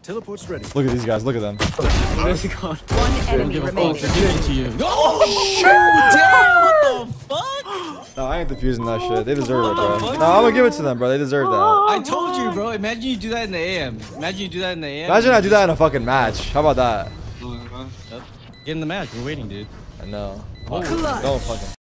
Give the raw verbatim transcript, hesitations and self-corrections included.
Teleport's ready. Look at these guys. Look at them. Where's he gone? One enemy remaining. To you. Oh, damn! What the fuck? No, I ain't defusing that shit. They deserve it, bro. No, I'm gonna give it to them, bro. They deserve that. I told you, bro. Imagine you do that in the A M. Imagine you do that in the A M. Imagine I do that in a fucking match. How about that? Get in the match. We're waiting, dude. I know. Oh. Don't fucking.